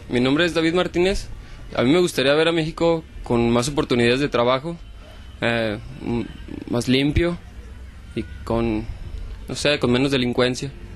Mi nombre es David Martínez. A mí me gustaría ver a México con más oportunidades de trabajo, más limpio y con, no sé, con menos delincuencia.